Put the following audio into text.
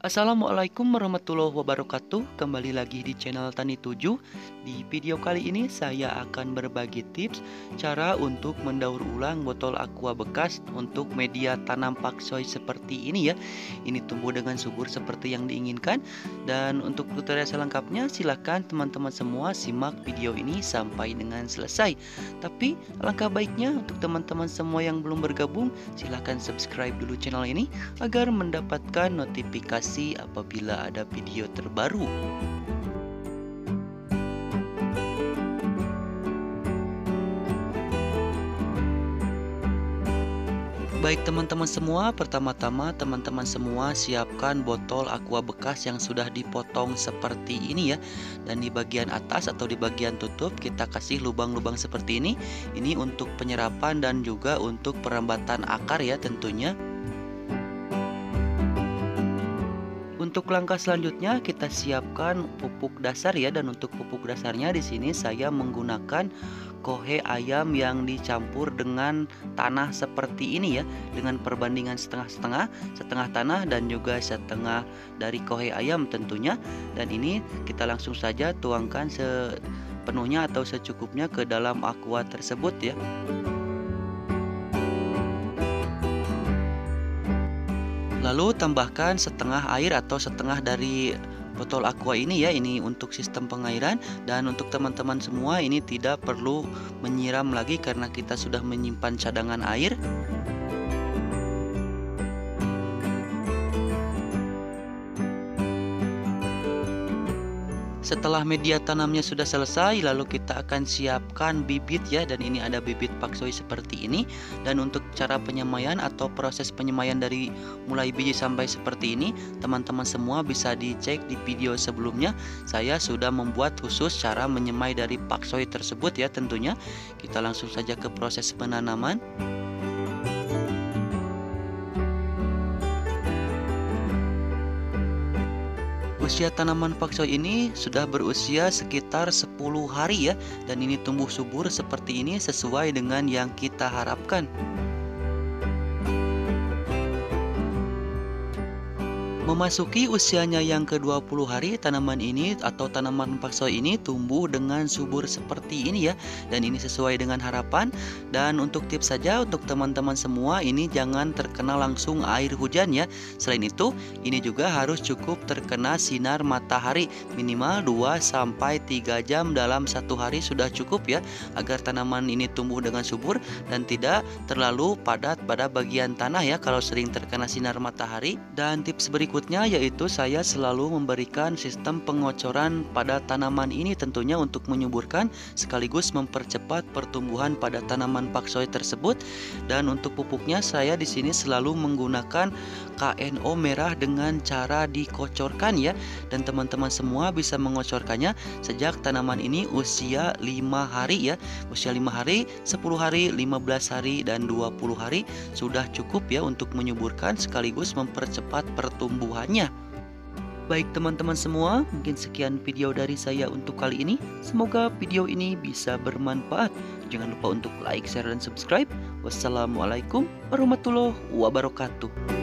Assalamualaikum warahmatullahi wabarakatuh. Kembali lagi di channel Tani 7. Di video kali ini saya akan berbagi tips cara untuk mendaur ulang botol aqua bekas untuk media tanam paksoi seperti ini ya. Ini tumbuh dengan subur seperti yang diinginkan. Dan untuk tutorial selengkapnya silahkan teman-teman semua simak video ini sampai dengan selesai. Tapi alangkah baiknya untuk teman-teman semua yang belum bergabung, silahkan subscribe dulu channel ini agar mendapatkan notifikasi apabila ada video terbaru. Baik teman-teman semua, pertama-tama teman-teman semua siapkan botol aqua bekas yang sudah dipotong seperti ini ya. Dan di bagian atas atau di bagian tutup kita kasih lubang-lubang seperti ini. Ini untuk penyerapan dan juga untuk perambatan akar ya tentunya. Untuk langkah selanjutnya kita siapkan pupuk dasar ya, dan untuk pupuk dasarnya di sini saya menggunakan kohe ayam yang dicampur dengan tanah seperti ini ya, dengan perbandingan setengah-setengah, setengah tanah dan juga setengah dari kohe ayam tentunya. Dan ini kita langsung saja tuangkan sepenuhnya atau secukupnya ke dalam aqua tersebut ya. Lalu tambahkan setengah air atau setengah dari botol aqua ini ya. Ini untuk sistem pengairan, dan untuk teman-teman semua ini tidak perlu menyiram lagi karena kita sudah menyimpan cadangan air. Setelah media tanamnya sudah selesai, lalu kita akan siapkan bibit ya, dan ini ada bibit paksoi seperti ini. Dan untuk cara penyemaian atau proses penyemaian dari mulai biji sampai seperti ini, teman-teman semua bisa dicek di video sebelumnya. Saya sudah membuat khusus cara menyemai dari paksoi tersebut ya tentunya. Kita langsung saja ke proses penanaman. Usia tanaman paksoi ini sudah berusia sekitar 10 hari ya, dan ini tumbuh subur seperti ini sesuai dengan yang kita harapkan. Memasuki usianya yang ke-20 hari, tanaman ini atau tanaman paksoi ini tumbuh dengan subur seperti ini ya. Dan ini sesuai dengan harapan. Dan untuk tips saja untuk teman-teman semua, ini jangan terkena langsung air hujan ya. Selain itu, ini juga harus cukup terkena sinar matahari minimal 2-3 jam dalam satu hari sudah cukup ya, agar tanaman ini tumbuh dengan subur dan tidak terlalu padat pada bagian tanah ya kalau sering terkena sinar matahari. Dan tips berikutnya yaitu saya selalu memberikan sistem pengocoran pada tanaman ini tentunya untuk menyuburkan sekaligus mempercepat pertumbuhan pada tanaman paksoi tersebut. Dan untuk pupuknya saya di sini selalu menggunakan KNO merah dengan cara dikocorkan ya, dan teman-teman semua bisa mengocorkannya sejak tanaman ini usia 5 hari ya. Usia 5 hari, 10 hari, 15 hari dan 20 hari sudah cukup ya untuk menyuburkan sekaligus mempercepat pertumbuhannya. Baik teman-teman semua, mungkin sekian video dari saya untuk kali ini. Semoga video ini bisa bermanfaat. Jangan lupa untuk like, share dan subscribe. Wassalamualaikum warahmatullahi wabarakatuh.